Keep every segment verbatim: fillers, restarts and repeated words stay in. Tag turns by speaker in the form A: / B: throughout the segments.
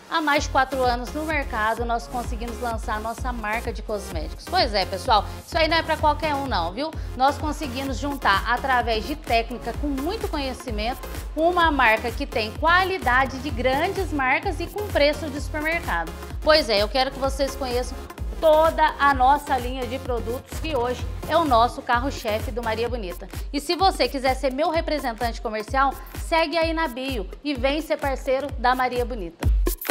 A: Há mais de quatro anos no mercado, nós conseguimos lançar a nossa marca de cosméticos. Pois é, pessoal, isso aí não é para qualquer um não, viu? Nós conseguimos juntar, através de técnica com muito conhecimento, uma marca que tem qualidade de grandes marcas e com preço de supermercado. Pois é, eu quero que vocês conheçam toda a nossa linha de produtos, que hoje é o nosso carro-chefe do Maria Bonita. E se você quiser ser meu representante comercial, segue aí na bio e vem ser parceiro da Maria Bonita.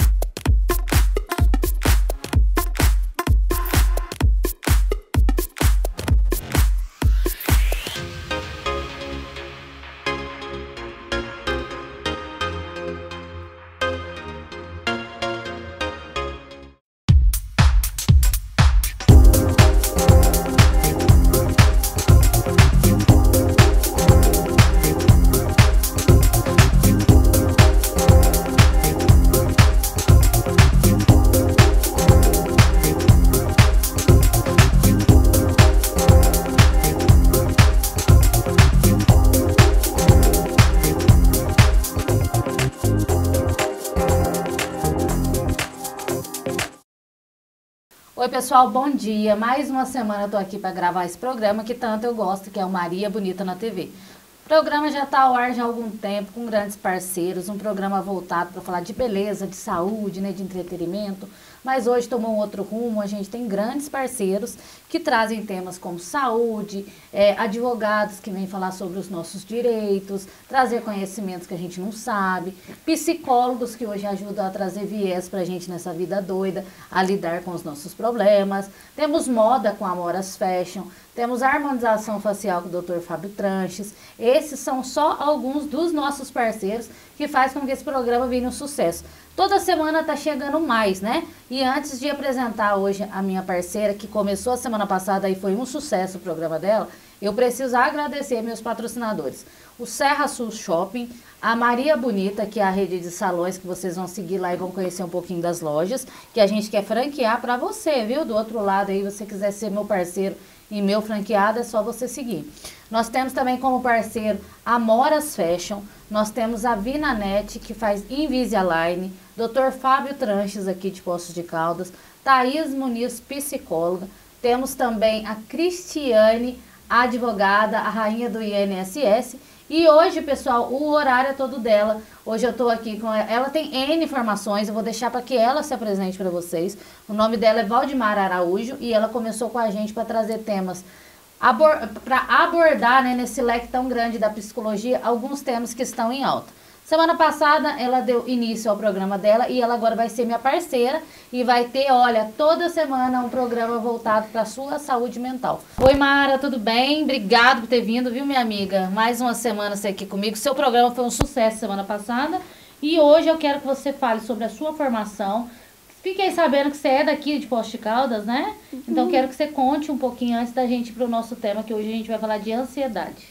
A: Oi pessoal, bom dia. Mais uma semana eu tô aqui para gravar esse programa que tanto eu gosto, que é o Maria Bonita na T V. O programa já está ao ar já há algum tempo, com grandes parceiros, um programa voltado para falar de beleza, de saúde, né, de entretenimento, mas hoje tomou um outro rumo. A gente tem grandes parceiros que trazem temas como saúde, é, advogados que vêm falar sobre os nossos direitos, trazer conhecimentos que a gente não sabe, psicólogos que hoje ajudam a trazer viés para a gente nessa vida doida, a lidar com os nossos problemas. Temos moda com a Moras Fashion, temos a harmonização facial com o doutor Fábio Tranches. Esses são só alguns dos nossos parceiros que faz com que esse programa venha um sucesso. Toda semana tá chegando mais, né? E antes de apresentar hoje a minha parceira, que começou a semana passada e foi um sucesso o programa dela, eu preciso agradecer meus patrocinadores. O Serra Sul Shopping, a Maria Bonita, que é a rede de salões que vocês vão seguir lá e vão conhecer um pouquinho das lojas, que a gente quer franquear para você, viu? Do outro lado aí, você quiser ser meu parceiro e meu franqueado, é só você seguir. Nós temos também como parceiro a Moras Fashion, nós temos a Vinanet, que faz Invisalign, doutor Fábio Tranches aqui de Poços de Caldas, Thaís Muniz, psicóloga, temos também a Cristiane, advogada, a rainha do I N S S. E hoje, pessoal, o horário é todo dela. Hoje eu tô aqui com ela. Ela tem N informações, eu vou deixar para que ela se apresente para vocês. O nome dela é Valdimar Araújo e ela começou com a gente para trazer temas, abor para abordar, né, nesse leque tão grande da psicologia, alguns temas que estão em alta. Semana passada ela deu início ao programa dela e ela agora vai ser minha parceira e vai ter, olha, toda semana um programa voltado para a sua saúde mental. Oi Mara, tudo bem? Obrigado por ter vindo, viu minha amiga? Mais uma semana você aqui comigo. Seu programa foi um sucesso semana passada e hoje eu quero que você fale sobre a sua formação. Fiquei sabendo que você é daqui de Poços de Caldas, né? Uhum. Então quero que você conte um pouquinho antes da gente ir para o nosso tema, que hoje a gente vai falar de ansiedade.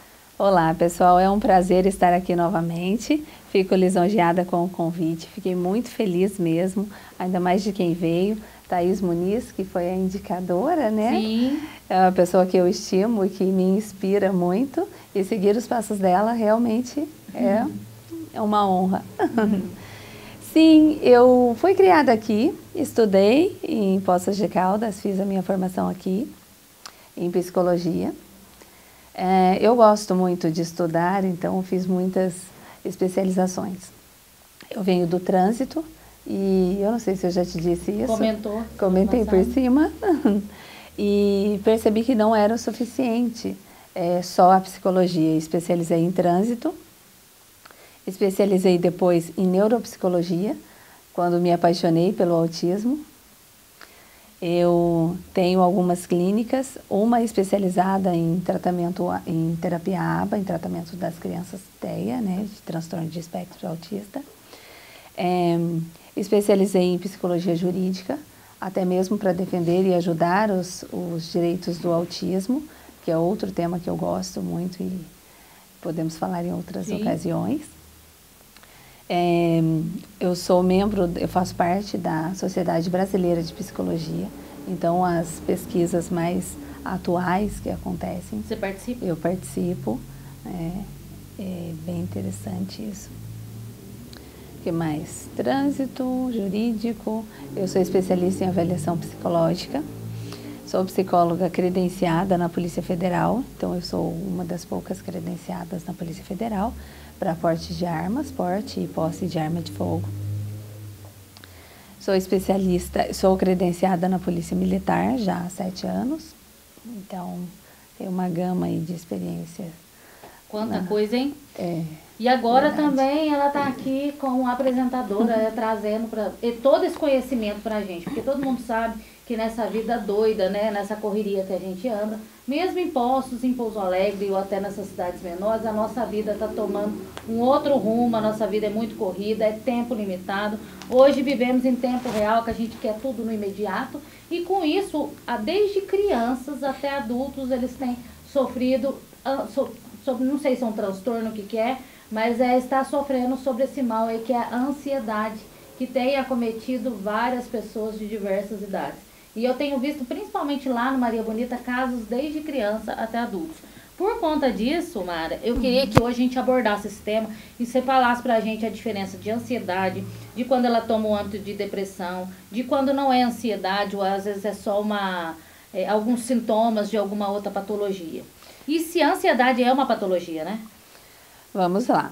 B: Olá pessoal, é um prazer estar aqui novamente, fico lisonjeada com o convite, fiquei muito feliz mesmo, ainda mais de quem veio, Thaís Muniz, que foi a indicadora, né?
A: Sim.
B: É uma pessoa que eu estimo e que me inspira muito, e seguir os passos dela realmente é, uhum. é uma honra. Uhum. Sim, eu fui criada aqui, estudei em Poços de Caldas, fiz a minha formação aqui em psicologia. É, eu gosto muito de estudar, então fiz muitas especializações. Eu venho do trânsito e eu não sei se eu já te disse isso.
A: Comentou.
B: Comentei por cima. E percebi que não era o suficiente, é, só a psicologia. Especializei em trânsito, especializei depois em neuropsicologia, quando me apaixonei pelo autismo. Eu tenho algumas clínicas, uma especializada em tratamento, em terapia A B A, em tratamento das crianças T E A, né, de transtorno de espectro autista. É, especializei em psicologia jurídica, até mesmo para defender e ajudar os, os direitos do autismo, que é outro tema que eu gosto muito e podemos falar em outras Sim. ocasiões. É, eu sou membro, eu faço parte da Sociedade Brasileira de Psicologia, então as pesquisas mais atuais que acontecem...
A: Você participa?
B: Eu participo, é, é bem interessante isso. que mais? Trânsito, jurídico. Eu sou especialista em avaliação psicológica. Sou psicóloga credenciada na Polícia Federal, então eu sou uma das poucas credenciadas na Polícia Federal para porte de armas, porte e posse de arma de fogo. Sou especialista, sou credenciada na Polícia Militar já há sete anos, então tenho uma gama aí de experiências.
A: Quanta
B: na,
A: coisa, hein?
B: É.
A: E agora
B: verdade.
A: também ela está aqui como apresentadora, trazendo pra, todo esse conhecimento para a gente, porque todo mundo sabe que nessa vida doida, né, nessa correria que a gente anda, mesmo em Poços, em Pouso Alegre ou até nessas cidades menores, a nossa vida está tomando um outro rumo, a nossa vida é muito corrida, é tempo limitado. Hoje vivemos em tempo real, que a gente quer tudo no imediato, e com isso, desde crianças até adultos, eles têm sofrido, não sei se é um transtorno, o que que é, mas é estar sofrendo sobre esse mal aí, que é a ansiedade, que tem acometido várias pessoas de diversas idades. E eu tenho visto, principalmente lá no Maria Bonita, casos desde criança até adultos. Por conta disso, Mara, eu queria que hoje a gente abordasse esse tema e você falasse pra gente a diferença de ansiedade, de quando ela toma o âmbito de depressão, de quando não é ansiedade, ou às vezes é só uma, é, alguns sintomas de alguma outra patologia. E se a ansiedade é uma patologia, né?
B: Vamos lá.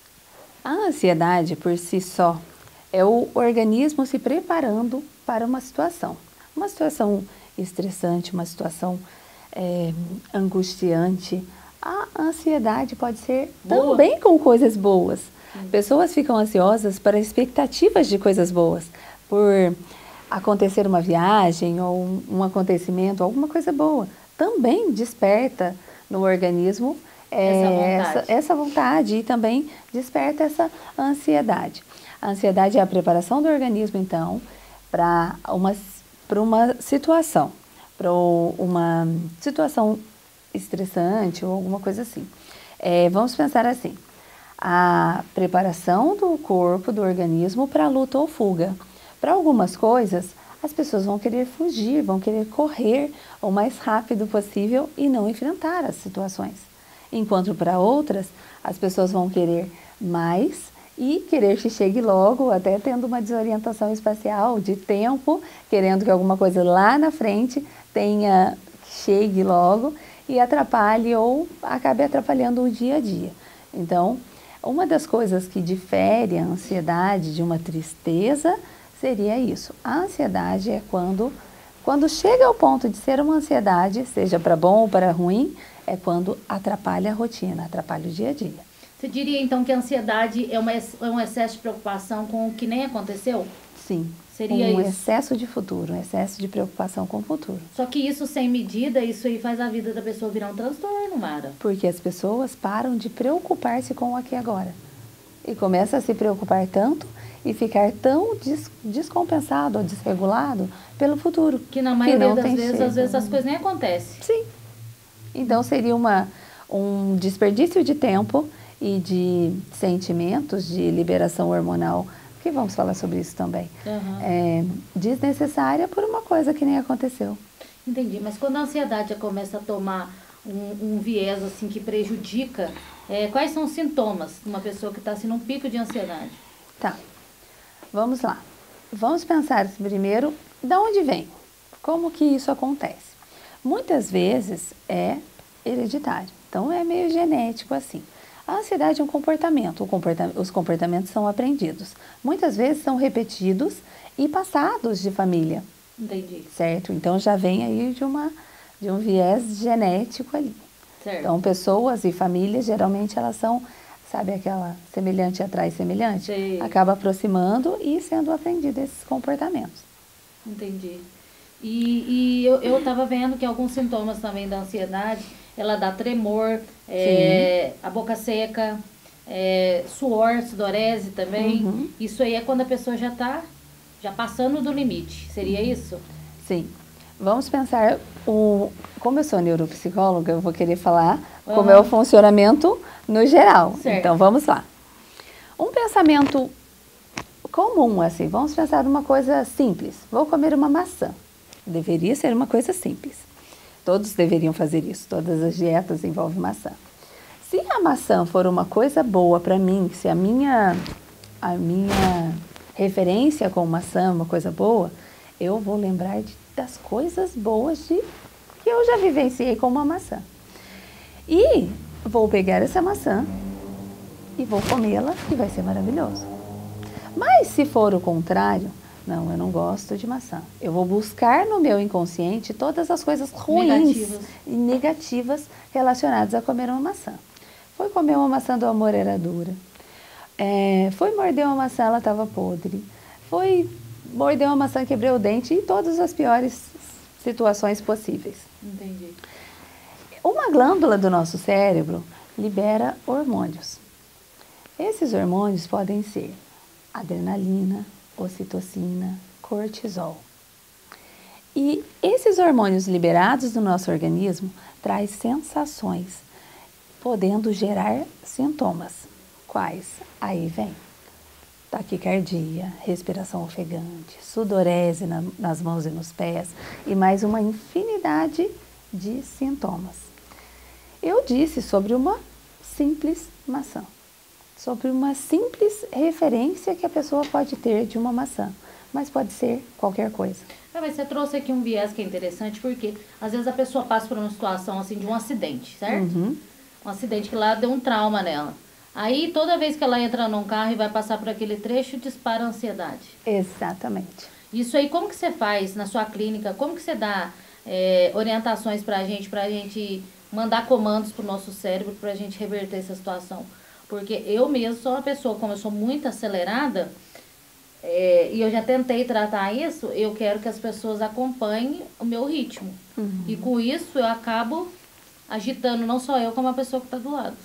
B: A ansiedade, por si só, é o organismo se preparando para uma situação. Uma situação estressante, uma situação é, angustiante. A ansiedade pode ser Boa. também com coisas boas. Sim. Pessoas ficam ansiosas para expectativas de coisas boas. Por acontecer uma viagem ou um, um acontecimento, alguma coisa boa. Também desperta no organismo é, essa, vontade. Essa, essa vontade e também desperta essa ansiedade. A ansiedade é a preparação do organismo, então, para uma, para uma situação, para uma situação estressante ou alguma coisa assim. É, vamos pensar assim, a preparação do corpo, do organismo para luta ou fuga. Para algumas coisas, as pessoas vão querer fugir, vão querer correr o mais rápido possível e não enfrentar as situações. Enquanto para outras, as pessoas vão querer mais e querer que chegue logo, até tendo uma desorientação espacial de tempo, querendo que alguma coisa lá na frente tenha, chegue logo e atrapalhe ou acabe atrapalhando o dia a dia. Então, uma das coisas que difere a ansiedade de uma tristeza seria isso. A ansiedade é quando, quando chega ao ponto de ser uma ansiedade, seja para bom ou para ruim, é quando atrapalha a rotina, atrapalha o dia a dia.
A: Você diria, então, que a ansiedade é, uma, é um excesso de preocupação com o que nem aconteceu?
B: Sim.
A: Seria
B: um
A: isso?
B: excesso de futuro, um excesso de preocupação com o futuro.
A: Só que isso sem medida, isso aí faz a vida da pessoa virar um transtorno, Mara.
B: Porque as pessoas param de preocupar-se com o aqui e agora. E começam a se preocupar tanto e ficar tão des descompensado ou desregulado pelo futuro.
A: Que na maioria que das vezes, cheiro. às vezes, as coisas nem acontecem.
B: Sim. Então, seria uma, um desperdício de tempo e de sentimentos, de liberação hormonal, que vamos falar sobre isso também, uhum. é, desnecessária por uma coisa que nem aconteceu.
A: Entendi, mas quando a ansiedade já começa a tomar um, um viés assim que prejudica, é, quais são os sintomas de uma pessoa que está assim num pico de ansiedade?
B: Tá, vamos lá. Vamos pensar primeiro, de onde vem? Como que isso acontece? Muitas vezes é hereditário, então é meio genético assim. A ansiedade é um comportamento, o comporta- os comportamentos são aprendidos. Muitas vezes são repetidos e passados de família.
A: Entendi.
B: Certo? Então já vem aí de, uma, de um viés genético ali.
A: Certo.
B: Então pessoas e famílias, geralmente elas são, sabe aquela semelhante atrai semelhante?
A: Sim.
B: Acaba aproximando e sendo aprendido esses comportamentos.
A: Entendi. E, e eu estava vendo que alguns sintomas também da ansiedade, ela dá tremor, é, a boca seca, é, suor, sudorese também.
B: Uhum.
A: Isso aí é quando a pessoa já está já passando do limite. Seria isso?
B: Sim. Vamos pensar, o, como eu sou neuropsicóloga, eu vou querer falar uhum. como é o funcionamento no geral.
A: Certo.
B: Então, vamos lá. Um pensamento comum, assim, vamos pensar numa coisa simples. Vou comer uma maçã. Deveria ser uma coisa simples. Todos deveriam fazer isso. Todas as dietas envolvem maçã. Se a maçã for uma coisa boa para mim, se a minha a minha referência com maçã, uma coisa boa, eu vou lembrar de, das coisas boas de, que eu já vivenciei com uma maçã. E vou pegar essa maçã e vou comê-la e vai ser maravilhoso. Mas se for o contrário, não, eu não gosto de maçã. Eu vou buscar no meu inconsciente todas as coisas ruins
A: Negativas.
B: e negativas relacionadas a comer uma maçã. Foi comer uma maçã do amor, era dura. É, foi morder uma maçã, ela estava podre. Foi morder uma maçã, quebrei o dente, e todas as piores situações possíveis.
A: Entendi.
B: Uma glândula do nosso cérebro libera hormônios. Esses hormônios podem ser adrenalina, ocitocina, cortisol. E esses hormônios liberados no nosso organismo traz sensações, podendo gerar sintomas. Quais? Aí vem taquicardia, respiração ofegante, sudorese na, nas mãos e nos pés e mais uma infinidade de sintomas. Eu disse sobre uma simples maçã, sobre uma simples referência que a pessoa pode ter de uma maçã, mas pode ser qualquer coisa.
A: Ah, mas você trouxe aqui um viés que é interessante, porque às vezes a pessoa passa por uma situação assim de um acidente, certo?
B: Uhum.
A: Um acidente que lá deu um trauma nela. Aí toda vez que ela entra num carro e vai passar por aquele trecho, dispara a ansiedade.
B: Exatamente.
A: Isso aí, como que você faz na sua clínica? Como que você dá é, orientações pra gente, pra gente mandar comandos pro nosso cérebro, pra gente reverter essa situação? Porque eu mesmo sou uma pessoa, como eu sou muito acelerada, é, e eu já tentei tratar isso, eu quero que as pessoas acompanhem o meu ritmo.
B: Uhum.
A: E com isso eu acabo agitando não só eu, como a pessoa que está do lado.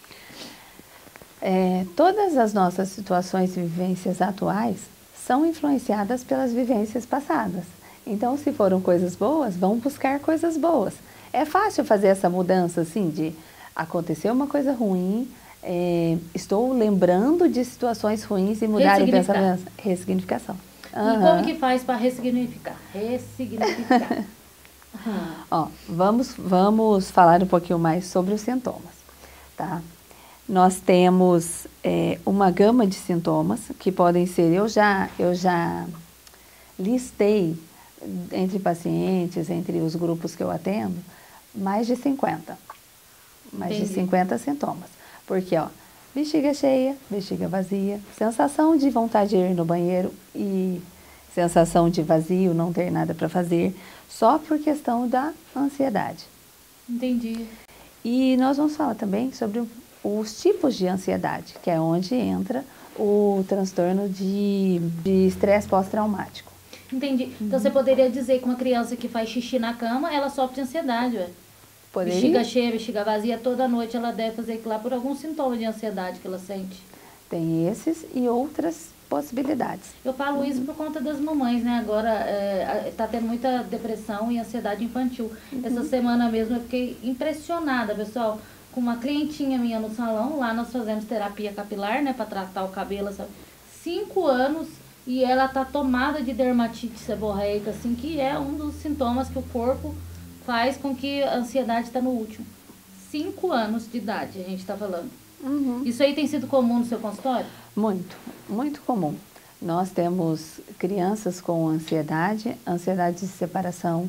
B: É, todas as nossas situações e vivências atuais são influenciadas pelas vivências passadas. Então, se foram coisas boas, vão buscar coisas boas. É fácil fazer essa mudança, assim, de acontecer uma coisa ruim, é, estou lembrando de situações ruins e mudar o pensamento. Ressignificação.
A: E
B: Uhum.
A: como que faz para ressignificar? Ressignificar. Uhum.
B: Ó, vamos, vamos falar um pouquinho mais sobre os sintomas, tá? Nós temos é, uma gama de sintomas que podem ser, eu já, eu já listei entre pacientes, entre os grupos que eu atendo, mais de cinquenta. Mais
A: Entendi.
B: de cinquenta sintomas. Porque, ó, bexiga cheia, bexiga vazia, sensação de vontade de ir no banheiro e sensação de vazio, não ter nada para fazer, só por questão da ansiedade.
A: Entendi.
B: E nós vamos falar também sobre os tipos de ansiedade, que é onde entra o transtorno de de estresse pós-traumático.
A: Entendi. Então você poderia dizer que uma criança que faz xixi na cama, ela sofre de ansiedade, ué?
B: Poderia?
A: Bexiga cheia, bexiga vazia, toda noite ela deve fazer aquilo lá por algum sintoma de ansiedade que ela sente.
B: Tem esses e outras possibilidades.
A: Eu falo isso por conta das mamães, né? Agora é, tá tendo muita depressão e ansiedade infantil.
B: Uhum.
A: Essa semana mesmo eu fiquei impressionada, pessoal, com uma clientinha minha no salão. Lá nós fazemos terapia capilar, né? Pra tratar o cabelo, sabe? Cinco anos e ela tá tomada de dermatite seborreica, assim, que é um dos sintomas que o corpo faz com que a ansiedade está no último. Cinco anos de idade, a gente está falando.
B: Uhum.
A: Isso aí tem sido comum no seu consultório?
B: Muito, muito comum. Nós temos crianças com ansiedade, ansiedade de separação,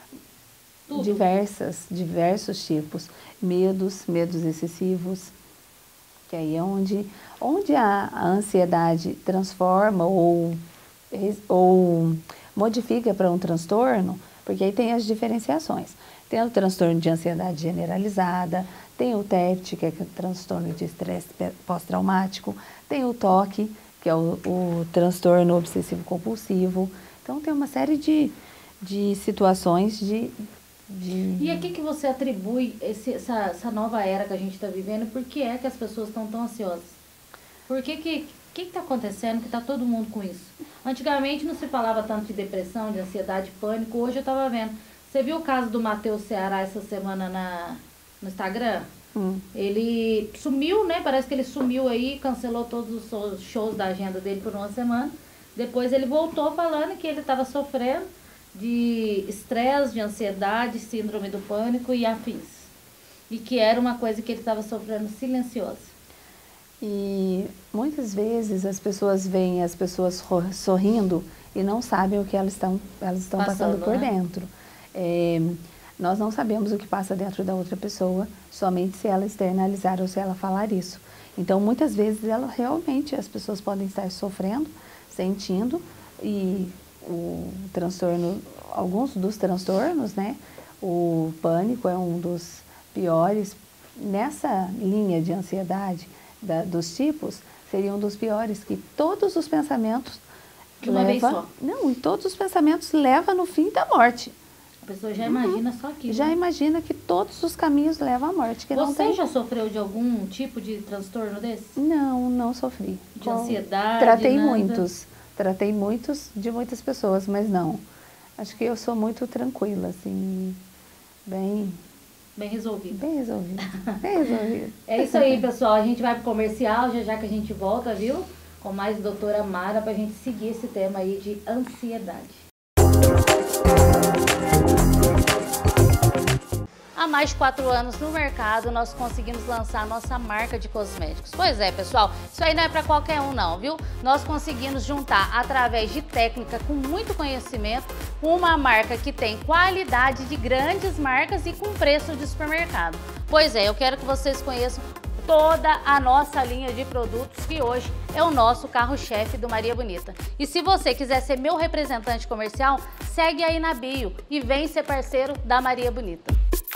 A: Tudo.
B: diversas, diversos tipos, medos, medos excessivos, que aí é onde, onde a, a ansiedade transforma ou, ou modifica para um transtorno, porque aí tem as diferenciações. Tem o transtorno de ansiedade generalizada, tem o T E P T, que é o transtorno de estresse pós-traumático, tem o T O C, que é o, o transtorno obsessivo-compulsivo. Então, tem uma série de, de situações de, de...
A: E a que, que você atribui esse, essa, essa nova era que a gente está vivendo? Por que é que as pessoas estão tão ansiosas? Por que que que está acontecendo que está todo mundo com isso? Antigamente não se falava tanto de depressão, de ansiedade, pânico. Hoje eu estava vendo. Você viu o caso do Matheus Ceará essa semana na, no Instagram?
B: Hum.
A: Ele sumiu, né? Parece que ele sumiu aí, cancelou todos os shows da agenda dele por uma semana. Depois ele voltou falando que ele estava sofrendo de estresse, de ansiedade, síndrome do pânico e afins. E que era uma coisa que ele estava sofrendo silenciosa.
B: E muitas vezes as pessoas veem as pessoas sorrindo e não sabem o que elas estão, elas estão passando, passando por né? dentro. É, nós não sabemos o que passa dentro da outra pessoa, somente se ela externalizar ou se ela falar isso. Então, muitas vezes, ela realmente, as pessoas podem estar sofrendo, sentindo, e o transtorno, alguns dos transtornos, né? O pânico é um dos piores. Nessa linha de ansiedade, da, dos tipos, seria um dos piores, que todos os pensamentos
A: de uma vez só.
B: Não, e todos os pensamentos levam no fim da morte.
A: A pessoa já imagina uhum. só aquilo.
B: Já
A: né?
B: imagina que todos os caminhos levam à morte. Que
A: Você
B: não tem...
A: já sofreu de algum tipo de transtorno desse?
B: Não, não sofri.
A: De Com... ansiedade?
B: Tratei
A: nada.
B: muitos. Tratei muitos de muitas pessoas, mas não. Acho que eu sou muito tranquila, assim, bem...
A: Bem resolvido.
B: Bem resolvido. Bem resolvido.
A: É isso aí, pessoal. A gente vai pro comercial, já já que a gente volta, viu? Com mais doutora Mara, pra gente seguir esse tema aí de ansiedade. Há mais de quatro anos no mercado, nós conseguimos lançar a nossa marca de cosméticos. Pois é, pessoal, isso aí não é para qualquer um não, viu? Nós conseguimos juntar, através de técnica com muito conhecimento, uma marca que tem qualidade de grandes marcas e com preço de supermercado. Pois é, eu quero que vocês conheçam toda a nossa linha de produtos, que hoje é o nosso carro-chefe do Maria Bonita. E se você quiser ser meu representante comercial, segue aí na bio e vem ser parceiro da Maria Bonita.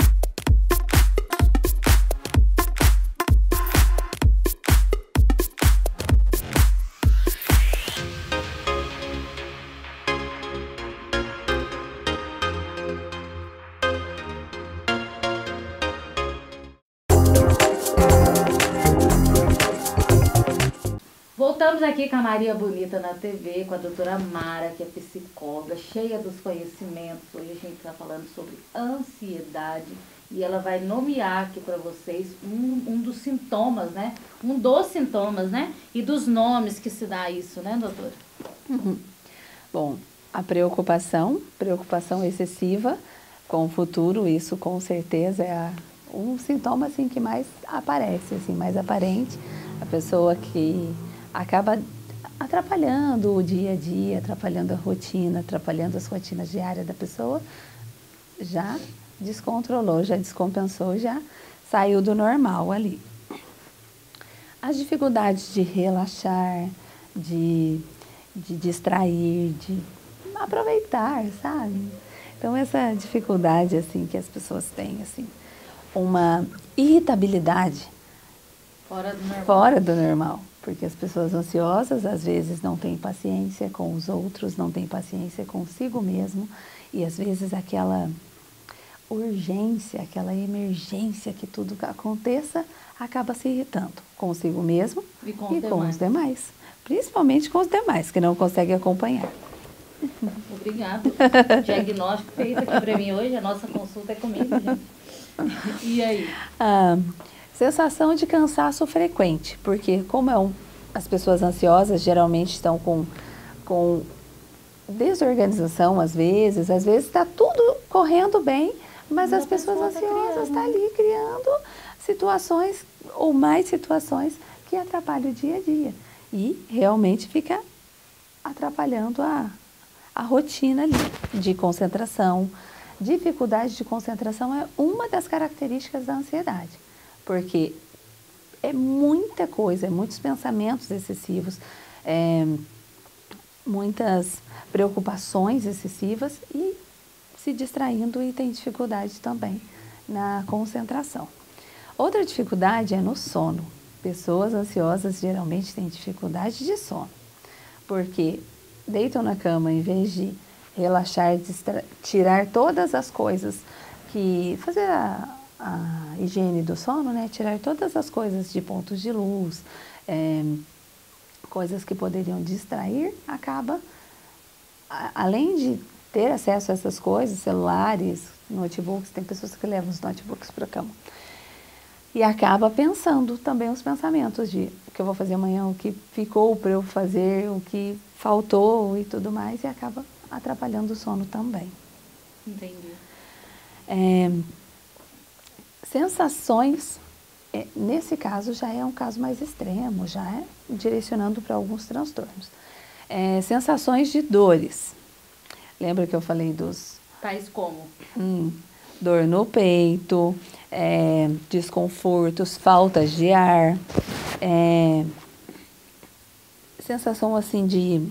A: Voltamos aqui com a Maria Bonita na T V, com a doutora Mara, que é psicóloga, cheia dos conhecimentos. Hoje a gente está falando sobre ansiedade e ela vai nomear aqui para vocês um, um dos sintomas, né? Um dos sintomas, né? E dos nomes que se dá isso, né, doutora?
B: Uhum. Bom, a preocupação, preocupação excessiva com o futuro, isso com certeza é a, um sintoma assim, que mais aparece, assim, mais aparente. A pessoa que acaba atrapalhando o dia a dia, atrapalhando a rotina, atrapalhando as rotinas diárias da pessoa, já descontrolou, já descompensou, já saiu do normal ali. As dificuldades de relaxar, de, de distrair, de aproveitar, sabe? Então, essa dificuldade, assim, que as pessoas têm, assim, uma irritabilidade
A: fora do normal.
B: Fora do normal. Porque as pessoas ansiosas, às vezes, não têm paciência com os outros, não têm paciência consigo mesmo. E, às vezes, aquela urgência, aquela emergência que tudo aconteça, acaba se irritando consigo mesmo
A: e com,
B: e
A: os,
B: com
A: demais.
B: os demais. Principalmente com os demais, que não conseguem acompanhar.
A: Obrigada. Diagnóstico feito aqui para mim hoje. A nossa consulta é comigo, gente. E aí?
B: Ah, sensação de cansaço frequente, porque como é um, as pessoas ansiosas geralmente estão com, com desorganização às vezes, às vezes está tudo correndo bem, mas as pessoas ansiosas estão ali criando situações ou mais situações que atrapalham o dia a dia e realmente fica atrapalhando a, a rotina ali de concentração. Dificuldade de concentração é uma das características da ansiedade. Porque é muita coisa, é muitos pensamentos excessivos, é, muitas preocupações excessivas e se distraindo e tem dificuldade também na concentração. Outra dificuldade é no sono. Pessoas ansiosas geralmente têm dificuldade de sono, porque deitam na cama em vez de relaxar, distra- tirar todas as coisas que fazer a a higiene do sono, né? Tirar todas as coisas de pontos de luz, é, coisas que poderiam distrair, acaba, a, além de ter acesso a essas coisas, celulares, notebooks, tem pessoas que levam os notebooks para a cama, e acaba pensando também os pensamentos de o que eu vou fazer amanhã, o que ficou para eu fazer, o que faltou e tudo mais, e acaba atrapalhando o sono também.
A: Entendi.
B: É, sensações é, nesse caso já é um caso mais extremo, já é direcionando para alguns transtornos. É, sensações de dores. Lembra que eu falei dos...
A: Tais como?
B: Hum, dor no peito, é, desconfortos, faltas de ar, é, sensação assim de,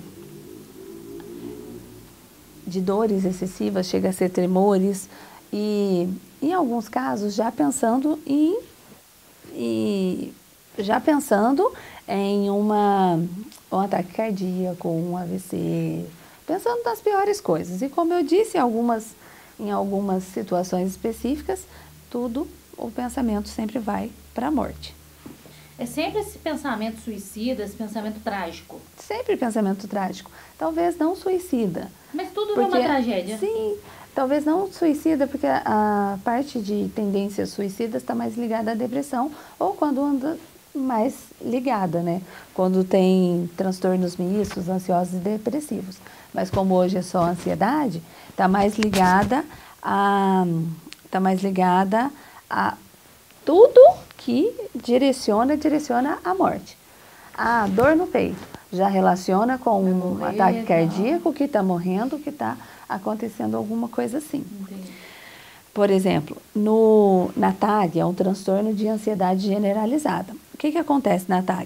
B: de dores excessivas, chega a ser tremores e, em alguns casos, já pensando em, em já pensando em uma, um ataque cardíaco, um A V C, pensando nas piores coisas. E como eu disse, algumas, em algumas situações específicas, tudo, o pensamento sempre vai para a morte.
A: É sempre esse pensamento suicida, esse pensamento trágico?
B: Sempre pensamento trágico. Talvez não suicida.
A: Mas tudo não é uma tragédia?
B: Sim, talvez não suicida, porque a, a parte de tendências suicidas está mais ligada à depressão, ou quando anda mais ligada, né? Quando tem transtornos mistos, ansiosos e depressivos. Mas como hoje é só ansiedade, está mais ligada a, tá mais ligada a tudo que direciona, direciona a morte. A dor no peito já relaciona com um morrer, ataque não. cardíaco, que está morrendo, que está acontecendo alguma coisa assim.
A: Entendi.
B: Por exemplo, no, na T A G, é um transtorno de ansiedade generalizada. O que, que acontece na T A G?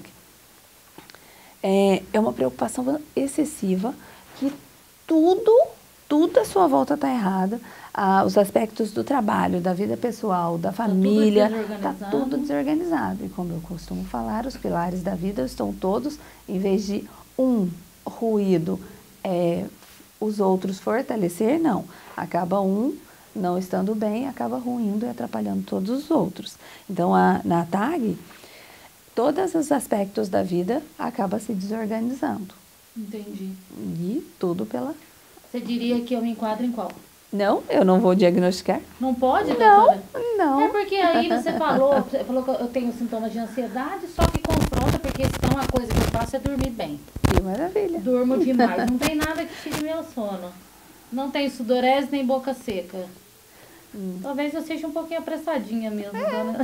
B: É, é uma preocupação excessiva que tudo, tudo à sua volta está errado. Ah, os aspectos do trabalho, da vida pessoal, da família, está tudo, tudo desorganizado. E como eu costumo falar, os pilares da vida estão todos, em vez de um ruído, é, os outros fortalecer, não. Acaba um não estando bem, acaba ruindo e atrapalhando todos os outros. Então, a, na T A G, todos os aspectos da vida acabam se desorganizando.
A: Entendi.
B: E tudo pela...
A: Você diria que eu me enquadro em qual?
B: Não, eu não vou diagnosticar.
A: Não pode,
B: doutora? Não, não.
A: É porque aí você falou, você falou que eu tenho sintomas de ansiedade, só que confronta, porque então uma coisa que eu faço é dormir bem.
B: Que maravilha.
A: Durmo demais, não tem nada que tire meu sono. Não tem sudorese nem boca seca. Hum. Talvez eu seja um pouquinho apressadinha mesmo, é. Dona.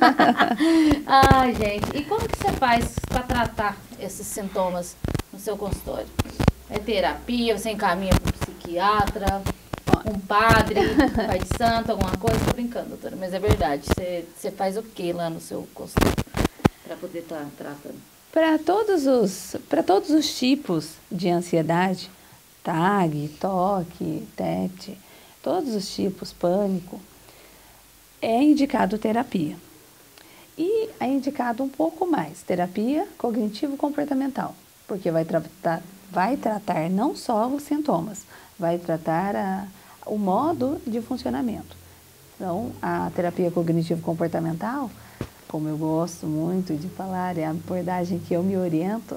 A: Ai, gente, e como que você faz para tratar esses sintomas no seu consultório? É terapia, você encaminha para um psiquiatra, um padre, um pai de santo, alguma coisa? Tô brincando, doutora, mas é verdade. Você, você faz o que lá no seu consultório para poder estar tá tratando? Para
B: todos os, para todos os tipos de ansiedade, T A G, T O C, T E T, todos os tipos, pânico, é indicado terapia. E é indicado um pouco mais, terapia cognitivo-comportamental, porque vai tratar, vai tratar não só os sintomas, vai tratar a, o modo de funcionamento. Então, a terapia cognitivo-comportamental, como eu gosto muito de falar, é a abordagem que eu me oriento,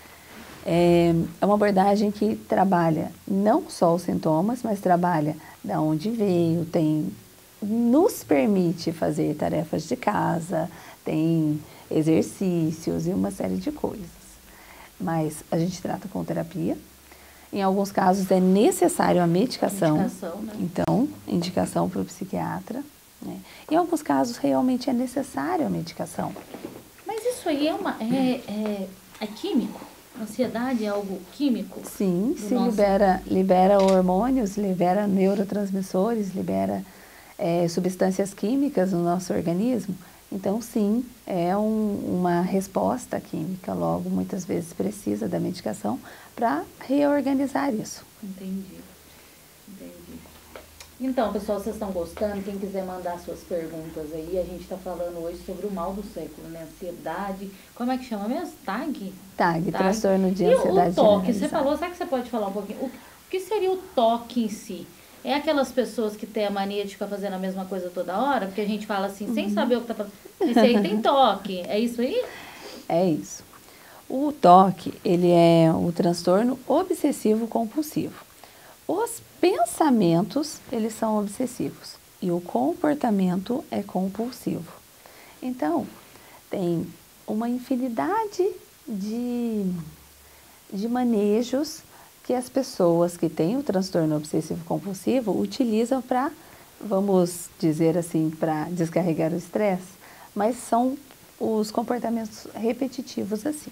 B: é, é uma abordagem que trabalha não só os sintomas, mas trabalha de onde veio, tem, nos permite fazer tarefas de casa, tem exercícios e uma série de coisas. Mas a gente trata com terapia. Em alguns casos é necessário a medicação,
A: medicação né?
B: Então, indicação para o psiquiatra. Né? Em alguns casos, realmente é necessário a medicação.
A: Mas isso aí é, uma, é, é, é químico? Ansiedade é algo químico?
B: Sim, se nosso... libera, libera hormônios, libera neurotransmissores, libera é, substâncias químicas no nosso organismo. Então, sim, é um, uma resposta química, logo, muitas vezes precisa da medicação para reorganizar isso.
A: Entendi, entendi. Então, pessoal, vocês estão gostando? Quem quiser mandar suas perguntas aí, a gente está falando hoje sobre o mal do século, né? Ansiedade, como é que chama mesmo? T A G?
B: T A G, transtorno de ansiedade.
A: E o toque, você falou, sabe que você pode falar um pouquinho? O que seria o toque em si? É aquelas pessoas que têm a mania de ficar fazendo a mesma coisa toda hora? Porque a gente fala assim, uhum. sem saber o que está fazendo. Esse aí tem toque, é isso aí?
B: É isso. O toque, ele é o transtorno obsessivo compulsivo. Os pensamentos, eles são obsessivos e o comportamento é compulsivo. Então, tem uma infinidade de, de manejos que as pessoas que têm o transtorno obsessivo-compulsivo utilizam para, vamos dizer assim, para descarregar o estresse, mas são os comportamentos repetitivos assim.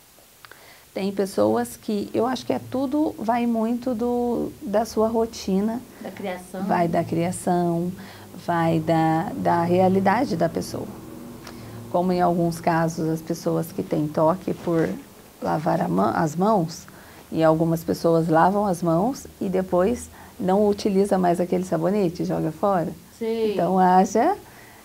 B: Tem pessoas que, eu acho que é tudo, vai muito do, da sua rotina.
A: Da criação.
B: Vai da criação, vai da, da realidade da pessoa. Como em alguns casos as pessoas que têm toque por lavar a mão, as mãos, e algumas pessoas lavam as mãos e depois não utiliza mais aquele sabonete, joga fora.
A: Sim.
B: Então haja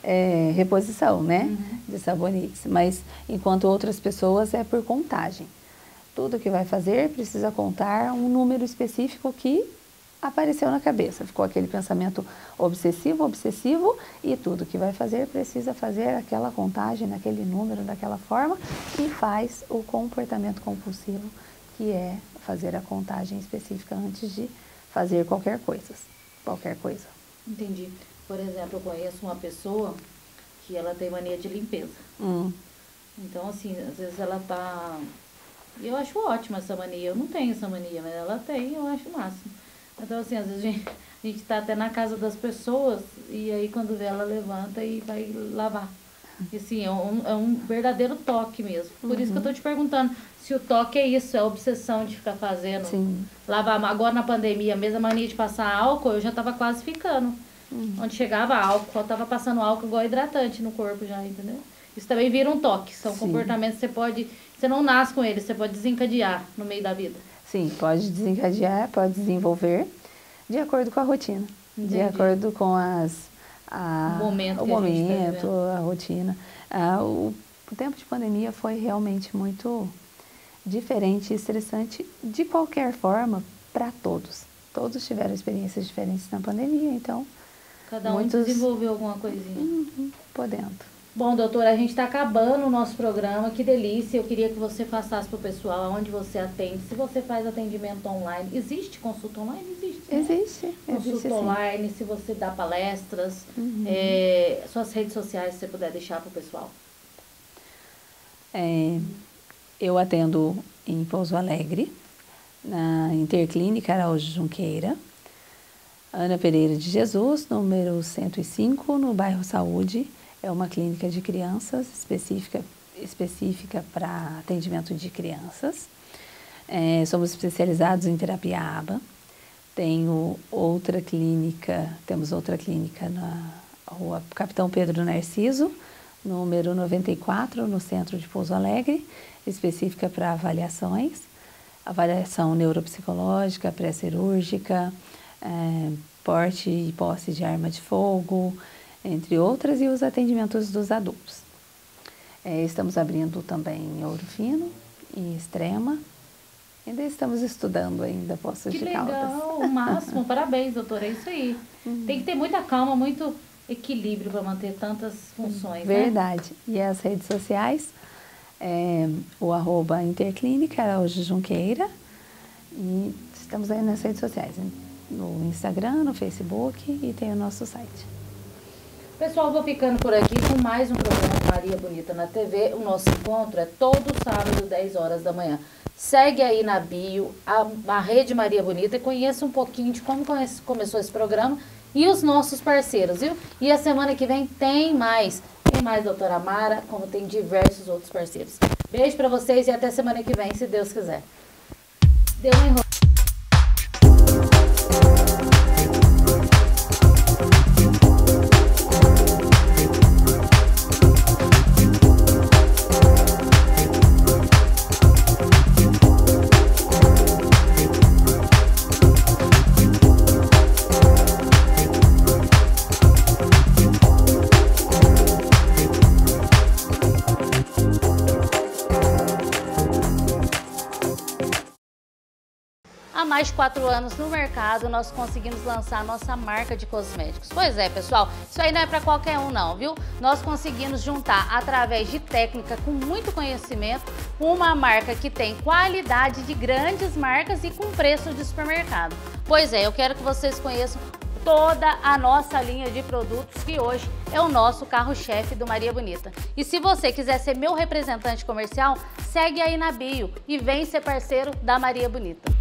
B: é, reposição, né,
A: uhum.
B: de sabonetes. Mas enquanto outras pessoas é por contagem. Tudo que vai fazer precisa contar um número específico que apareceu na cabeça. Ficou aquele pensamento obsessivo, obsessivo, e tudo que vai fazer precisa fazer aquela contagem naquele número, daquela forma, e faz o comportamento compulsivo, que é fazer a contagem específica antes de fazer qualquer coisa. Qualquer coisa.
A: Entendi. Por exemplo, eu conheço uma pessoa que ela tem mania de limpeza.
B: Hum.
A: Então, assim, às vezes ela tá... Eu acho ótima essa mania. Eu não tenho essa mania, mas ela tem, eu acho o máximo. Então, assim, às vezes a gente, a gente tá até na casa das pessoas e aí quando vê ela levanta e vai lavar. E assim, é um, é um verdadeiro toque mesmo. Por uhum. isso que eu tô te perguntando se o toque é isso, é a obsessão de ficar fazendo.
B: Sim.
A: Lavar. Agora na pandemia, mesmo a mania de passar álcool, eu já tava quase ficando. Uhum. Onde chegava álcool, eu tava passando álcool igual hidratante no corpo já, entendeu? Isso também vira um toque. São Sim. comportamentos que você pode... Você não nasce com eles, você pode desencadear no meio da vida.
B: Sim, pode desencadear, pode desenvolver de acordo com a rotina. Entendi. De acordo com as, a,
A: o momento,
B: o
A: que
B: momento
A: a,
B: a rotina. Ah, o, o tempo de pandemia foi realmente muito diferente e estressante de qualquer forma para todos. Todos tiveram experiências diferentes na pandemia, então...
A: Cada um
B: muitos...
A: desenvolveu alguma coisinha.
B: Uhum, podendo.
A: Bom, doutora, a gente está acabando o nosso programa, que delícia. Eu queria que você passasse para o pessoal onde você atende, se você faz atendimento online. Existe consulta online? Existe, né?
B: Existe.
A: Consulta
B: existe,
A: online, sim. Se você dá palestras,
B: uhum.
A: é, suas redes sociais, se você puder deixar para o pessoal.
B: É, eu atendo em Pouso Alegre, na Interclínica Araújo Junqueira, Ana Pereira de Jesus, número cento e cinco, no bairro Saúde. É uma clínica de crianças, específica, específica para atendimento de crianças. É, somos especializados em terapia A B A. Tenho outra clínica, temos outra clínica na rua Capitão Pedro Narciso, número noventa e quatro, no centro de Pouso Alegre, específica para avaliações, avaliação neuropsicológica, pré-cirúrgica, é, porte e posse de arma de fogo, entre outras, e os atendimentos dos adultos. É, estamos abrindo também em Ouro Fino e Extrema. Ainda estamos estudando ainda Poços de Caldas.
A: Que legal, o máximo. Parabéns, doutora, é isso aí. Uhum. Tem que ter muita calma, muito equilíbrio para manter tantas funções,
B: Verdade.
A: Né?
B: E as redes sociais, é, o arroba Interclínica Araújo Junqueira, e estamos aí nas redes sociais, no Instagram, no Facebook, e tem o nosso site.
A: Pessoal, vou ficando por aqui com mais um programa Maria Bonita na T V. O nosso encontro é todo sábado, dez horas da manhã. Segue aí na bio a, a Rede Maria Bonita e conheça um pouquinho de como conhece, começou esse programa e os nossos parceiros, viu? E a semana que vem tem mais. Tem mais doutora Mara, como tem diversos outros parceiros. Beijo pra vocês e até semana que vem, se Deus quiser. Deu um enrolo. Há mais de quatro anos no mercado, nós conseguimos lançar a nossa marca de cosméticos. Pois é, pessoal, isso aí não é para qualquer um não, viu? Nós conseguimos juntar, através de técnica com muito conhecimento, uma marca que tem qualidade de grandes marcas e com preço de supermercado. Pois é, eu quero que vocês conheçam toda a nossa linha de produtos, que hoje é o nosso carro-chefe do Maria Bonita. E se você quiser ser meu representante comercial, segue aí na bio e vem ser parceiro da Maria Bonita.